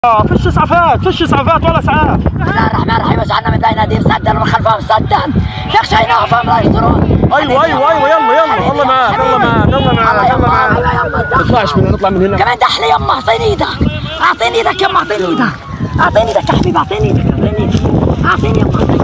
فيش اسعافات ولا اسعاف. بسم الله الرحمن الرحيم. وجعلنا من بين ايديهم سدا ومن خلفهم سدا فاغشيناهم فهم لا يبصرون. ايوه يلا معاك ما تطلعش من هنا، نطلع من هنا. كمان دحلي يما اعطيني ايدك يما اعطيني ايدك يا حبيبي اعطيني ايدك اعطيني يما